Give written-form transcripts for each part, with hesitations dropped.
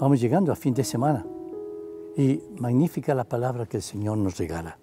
Vamos llegando a fin de semana y magnífica la palabra que el Señor nos regala.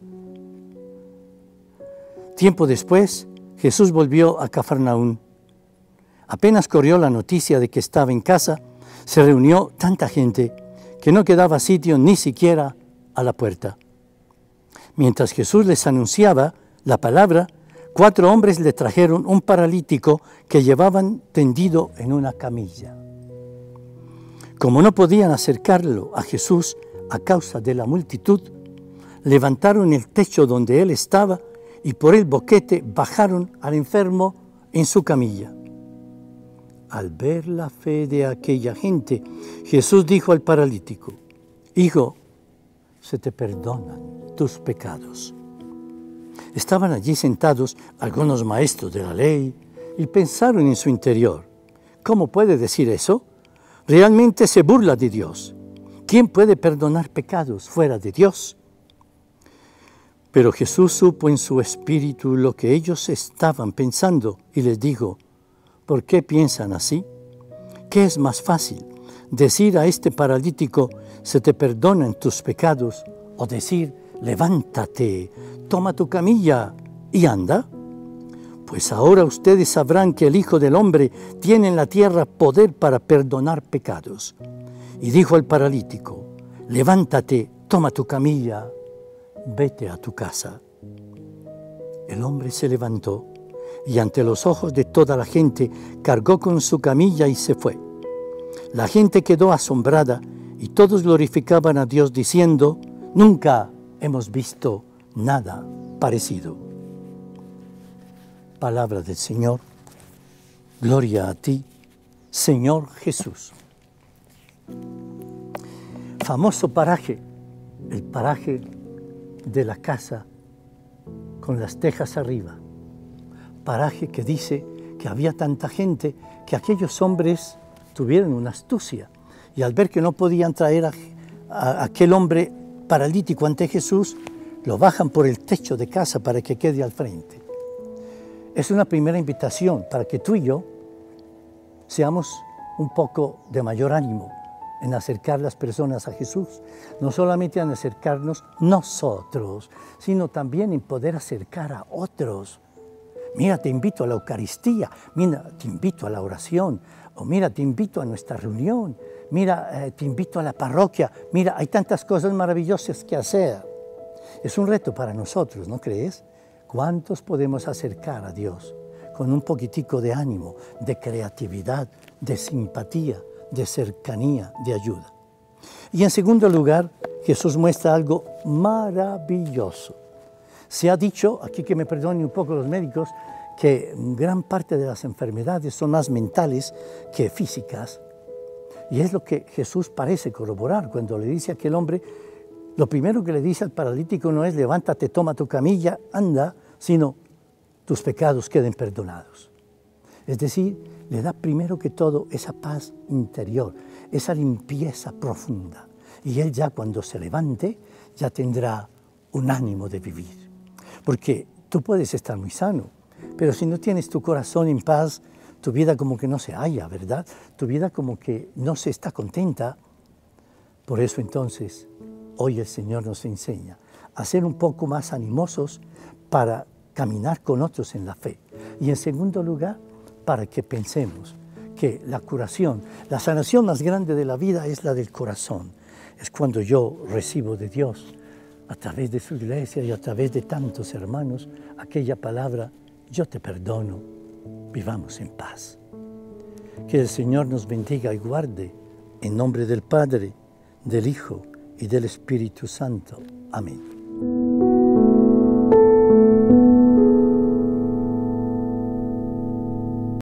Tiempo después, Jesús volvió a Cafarnaún. Apenas corrió la noticia de que estaba en casa, se reunió tanta gente que no quedaba sitio ni siquiera a la puerta. Mientras Jesús les anunciaba la palabra, 4 hombres le trajeron un paralítico que llevaban tendido en una camilla. Como no podían acercarlo a Jesús a causa de la multitud, levantaron el techo donde él estaba y por el boquete bajaron al enfermo en su camilla. Al ver la fe de aquella gente, Jesús dijo al paralítico: «Hijo, se te perdonan tus pecados». Estaban allí sentados algunos maestros de la ley y pensaron en su interior: ¿cómo puede decir eso? Realmente se burla de Dios. ¿Quién puede perdonar pecados fuera de Dios? Pero Jesús supo en su espíritu lo que ellos estaban pensando y les dijo: ¿por qué piensan así? ¿Qué es más fácil, decir a este paralítico, se te perdonan tus pecados, o decir, levántate, toma tu camilla y anda? Pues ahora ustedes sabrán que el Hijo del Hombre tiene en la tierra poder para perdonar pecados. Y dijo al paralítico: levántate, toma tu camilla, vete a tu casa. El hombre se levantó y ante los ojos de toda la gente cargó con su camilla y se fue. La gente quedó asombrada y todos glorificaban a Dios diciendo: nunca hemos visto nada parecido. Palabra del Señor. Gloria a ti, Señor Jesús. Famoso paraje, el paraje de la casa con las tejas arriba. Paraje que dice que había tanta gente que aquellos hombres tuvieron una astucia y al ver que no podían traer a aquel hombre paralítico ante Jesús, lo bajan por el techo de casa para que quede al frente. Es una primera invitación para que tú y yo seamos un poco de mayor ánimo en acercar las personas a Jesús. No solamente en acercarnos nosotros, sino también en poder acercar a otros. Mira, te invito a la Eucaristía, mira, te invito a la oración, o mira, te invito a nuestra reunión, mira, te invito a la parroquia, mira, hay tantas cosas maravillosas que hacer. Es un reto para nosotros, ¿no crees? ¿Cuántos podemos acercar a Dios con un poquitico de ánimo, de creatividad, de simpatía, de cercanía, de ayuda? Y en segundo lugar, Jesús muestra algo maravilloso. Se ha dicho, aquí que me perdonen un poco los médicos, que gran parte de las enfermedades son más mentales que físicas. Y es lo que Jesús parece corroborar cuando le dice a aquel hombre. Lo primero que le dice al paralítico no es levántate, toma tu camilla, anda, sino tus pecados queden perdonados. Es decir, le da primero que todo esa paz interior, esa limpieza profunda. Y él ya cuando se levante, ya tendrá un ánimo de vivir. Porque tú puedes estar muy sano, pero si no tienes tu corazón en paz, tu vida como que no se halla, ¿verdad? Tu vida como que no se está contenta. Por eso entonces, hoy el Señor nos enseña a ser un poco más animosos para caminar con otros en la fe. Y en segundo lugar, para que pensemos que la curación, la sanación más grande de la vida es la del corazón. Es cuando yo recibo de Dios, a través de su iglesia y a través de tantos hermanos, aquella palabra: yo te perdono, vivamos en paz. Que el Señor nos bendiga y guarde, en nombre del Padre, del Hijo y del Espíritu Santo. Amén.